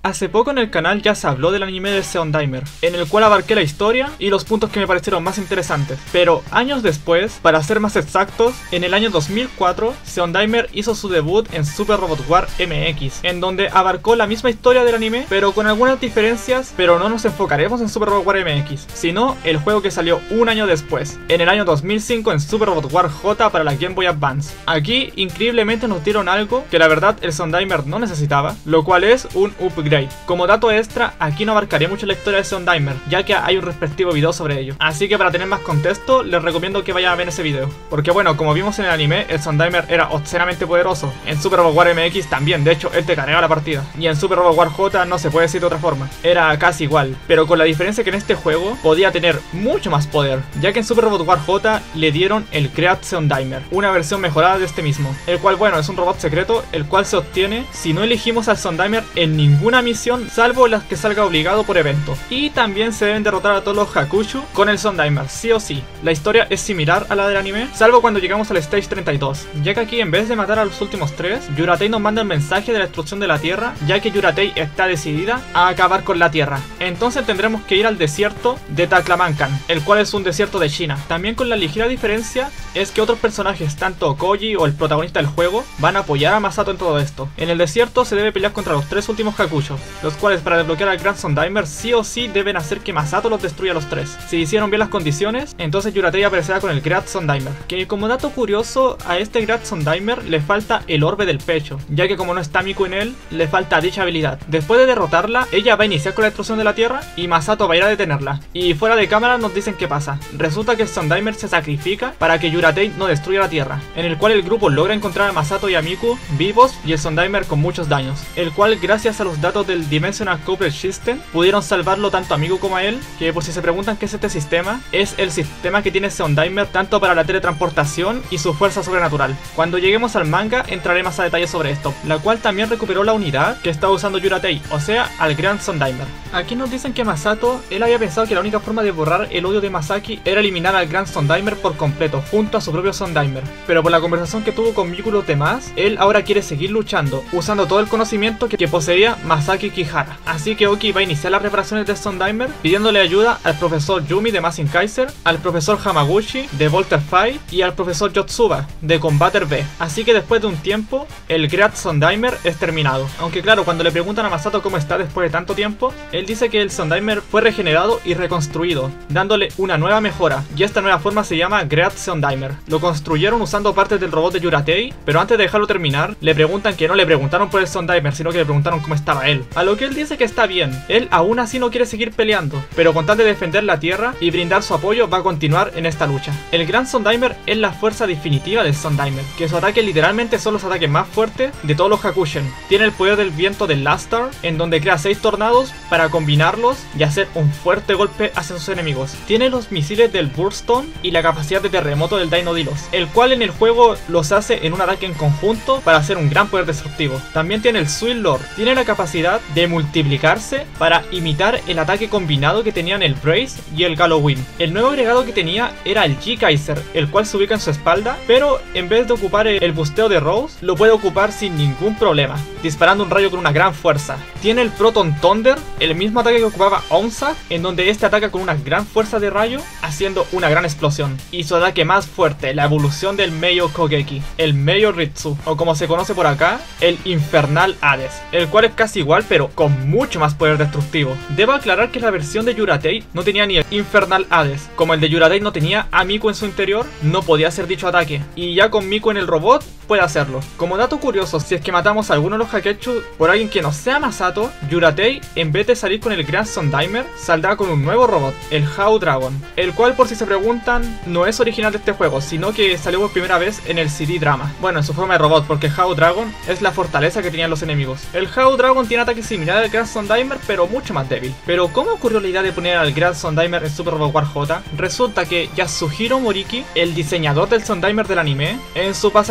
Hace poco en el canal ya se habló del anime de Seondaime, en el cual abarqué la historia y los puntos que me parecieron más interesantes. Pero años después, para ser más exactos, en el año 2004, Seondaime hizo su debut en Super Robot War MX, en donde abarcó la misma historia del anime, pero con algunas diferencias, pero no nos enfocaremos en Super Robot War MX, sino el juego que salió un año después, en el año 2005 en Super Robot War J para la Game Boy Advance. Aquí, increíblemente nos dieron algo que la verdad el Seondaime no necesitaba, lo cual es un upgrade. Como dato extra, aquí no abarcaré mucho la historia de Seondaime, ya que hay un respectivo video sobre ello. Así que para tener más contexto, les recomiendo que vayan a ver ese video. Porque bueno, como vimos en el anime, el Seondaime era obscenamente poderoso. En Super Robot War MX también, de hecho, él te cargaba la partida. Y en Super Robot War J no se puede decir de otra forma. Era casi igual, pero con la diferencia que en este juego podía tener mucho más poder, ya que en Super Robot War J le dieron el Create Seondaime, una versión mejorada de este mismo. El cual, bueno, es un robot secreto, el cual se obtiene si no elegimos al Seondaime en ninguna misión, salvo las que salga obligado por evento. Y también se deben derrotar a todos los Hakushu con el Seondaime, sí o sí. La historia es similar a la del anime, salvo cuando llegamos al Stage 32, ya que aquí en vez de matar a los últimos tres, Yuratei nos manda el mensaje de la destrucción de la Tierra, ya que Yuratei está decidida a acabar con la Tierra. Entonces tendremos que ir al desierto de Taklamankan, el cual es un desierto de China. También con la ligera diferencia es que otros personajes, tanto Koji o el protagonista del juego, van a apoyar a Masato en todo esto. En el desierto se debe pelear contra los tres últimos Hakusho, los cuales para desbloquear al Grand Seondaime sí o sí deben hacer que Masato los destruya a los tres. Si hicieron bien las condiciones, entonces Yuratei aparecerá con el Great Seondaime, que como dato curioso, a este Great Seondaime le falta el orbe del pecho, ya que como no está Miku en él, le falta dicha habilidad. Después de derrotarla, ella va a iniciar con la destrucción de la Tierra y Masato va a ir a detenerla. Y fuera de cámara nos dicen qué pasa. Resulta que el Seondaime se sacrifica para que Yuratei no destruya la Tierra, en el cual el grupo logra encontrar a Masato y a Miku vivos y el Seondaime con muchos daños, el cual gracias a los datos del Dimensional Couple System pudieron salvarlo tanto a Miku como a él, que por si se preguntan qué es este sistema, es el sistema que tiene Seondaime tanto para la teletransportación y su fuerza sobrenatural. Cuando lleguemos al manga entraré más a detalle sobre esto, la cual también recuperó la unidad que estaba usando Yuratei, o sea, al Grand Seondaime. Aquí nos dicen que Masato, él había pensado que la única forma de borrar el odio de Masaki era eliminar al Grand Seondaime por completo, junto a su propio Seondaime, pero por la conversación que tuvo con Miku y los demás, él ahora quiere seguir luchando, usando todo el conocimiento que poseía Masaki Kihara. Así que Oki va a iniciar las reparaciones de Seondaime, pidiéndole ayuda al profesor Yumi de Mazing Kaiser, al profesor Hamaguchi de Volter Fight y al profesor Yotsuba de Combater B. Así que después de un tiempo, el Great Seondaime es terminado. Aunque claro, cuando le preguntan a Masato cómo está después de tanto tiempo, él dice que el Seondaime fue regenerado y reconstruido, dándole una nueva mejora, y esta nueva forma se llama Great Seondaime. Lo construyeron usando partes del robot de Yuratei, pero antes de dejarlo terminar, le preguntan que no le preguntaron por el Seondaime, sino que le preguntaron cómo estaba él. A lo que él dice que está bien, él aún así no quiere seguir peleando, pero con tal de defender la Tierra y brindar su apoyo va a continuar en esta lucha. El Grand Seondaime es la fuerza definitiva del Seondaime, que su ataque literalmente son los ataques más fuertes de todos los Hakushen. Tiene el poder del viento del Lastar, en donde crea 6 tornados para combinarlos y hacer un fuerte golpe hacia sus enemigos. Tiene los misiles del Burston y la capacidad de terremoto del Dino-Dilos, el cual en el juego los hace en un ataque en conjunto para hacer un gran poder destructivo. También tiene el Sweet Lord, tiene la capacidad de multiplicarse para imitar el ataque combinado que tenían el Brace y el Gallowing. El nuevo agregado que tenía era el G-Kaiser, el cual se ubica en su espalda, pero en vez de ocupar el busteo de Rose, lo puede ocupar sin ningún problema, disparando un rayo con una gran fuerza. Tiene el Proton Thunder, el mismo ataque que ocupaba Onza, en donde este ataca con una gran fuerza de rayo, haciendo una gran explosión. Y su ataque más fuerte, la evolución del Meiyo Kogeki, el Meiyo Ritsu, o como se conoce por acá, el Infernal Hades, el cual es casi igual pero con mucho más poder destructivo. Debo aclarar que la versión de Yuratei no tenía ni el Infernal Hades, como el de Yuratei no tenía a Miku en su interior, no podía hacer dicho ataque, y ya con Miku en el robot puede hacerlo. Como dato curioso, si es que matamos a alguno de los Haketsu por alguien que no sea Masato, Yuratei, en vez de salir con el Grand Seondaime, saldrá con un nuevo robot, el How Dragon, el cual, por si se preguntan, no es original de este juego, sino que salió por primera vez en el CD Drama. Bueno, en su forma de robot, porque How Dragon es la fortaleza que tenían los enemigos. El How Dragon tiene ataques similares al Grand Seondaime, pero mucho más débil. Pero ¿cómo ocurrió la idea de poner al Grand Seondaime en Super Robot War J? Resulta que Yasuhiro Moriki, el diseñador del Seondaime del anime, en su pasatiempo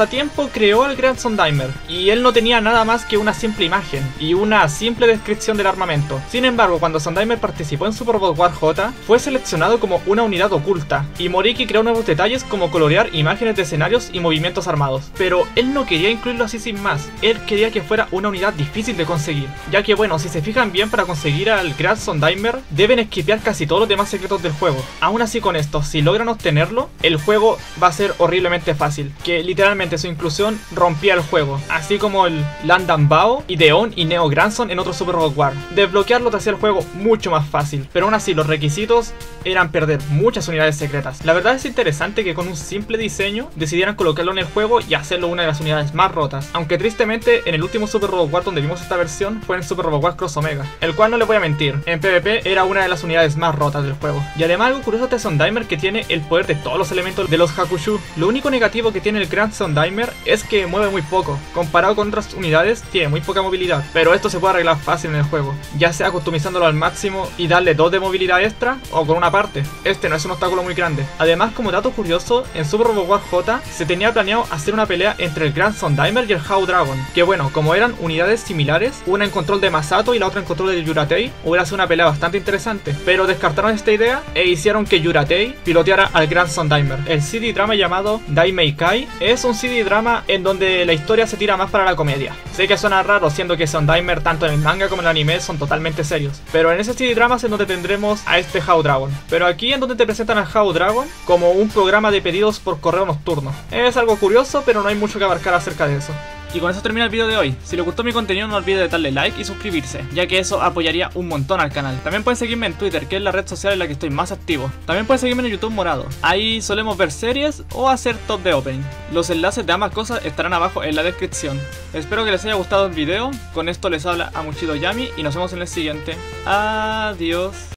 Miyako creó al Grand Sondimer, y él no tenía nada más que una simple imagen y una simple descripción del armamento. Sin embargo, cuando Sondimer participó en Super Robot Wars J, fue seleccionado como una unidad oculta, y Moriki creó nuevos detalles como colorear imágenes de escenarios y movimientos armados. Pero él no quería incluirlo así sin más, él quería que fuera una unidad difícil de conseguir, ya que bueno, si se fijan bien, para conseguir al Grand Sondimer deben esquipear casi todos los demás secretos del juego. Aún así, con esto, si logran obtenerlo, el juego va a ser horriblemente fácil, que literalmente su inclusión rompía el juego, así como el Landan Bao, Ideon y Neo Grandson en otro Super Robot Wars. Desbloquearlo te hacía el juego mucho más fácil, pero aún así los requisitos eran perder muchas unidades secretas. La verdad es interesante que con un simple diseño decidieran colocarlo en el juego y hacerlo una de las unidades más rotas, aunque tristemente en el último Super Robot Wars donde vimos esta versión fue en Super Robot Wars Cross Omega, el cual, no les voy a mentir, en PvP era una de las unidades más rotas del juego. Y además, algo curioso de Sondimer, que tiene el poder de todos los elementos de los Hakushu. Lo único negativo que tiene el Grand Sondimer es que mueve muy poco, comparado con otras unidades tiene muy poca movilidad, pero esto se puede arreglar fácil en el juego, ya sea customizándolo al máximo y darle 2 de movilidad extra, o con una parte. Este no es un obstáculo muy grande. Además, como dato curioso, en Super Robot Wars J se tenía planeado hacer una pelea entre el Grand Sondimer y el How Dragon, que bueno, como eran unidades similares, una en control de Masato y la otra en control de Yuratei, hubiera sido una pelea bastante interesante, pero descartaron esta idea e hicieron que Yuratei piloteara al Grand Sondimer. El CD drama llamado Daimeikai es un CD drama en donde la historia se tira más para la comedia. Sé que suena raro, siendo que Sondimer tanto en el manga como en el anime son totalmente serios, pero en ese CD drama es en donde tendremos a este How Dragon, pero aquí en donde te presentan al How Dragon como un programa de pedidos por correo nocturno. Es algo curioso, pero no hay mucho que abarcar acerca de eso. Y con eso termina el video de hoy. Si les gustó mi contenido, no olviden de darle like y suscribirse, ya que eso apoyaría un montón al canal. También pueden seguirme en Twitter, que es la red social en la que estoy más activo. También pueden seguirme en YouTube morado. Ahí solemos ver series o hacer top de opening. Los enlaces de ambas cosas estarán abajo en la descripción. Espero que les haya gustado el video. Con esto les habla Amuchido Yami y nos vemos en el siguiente. Adiós.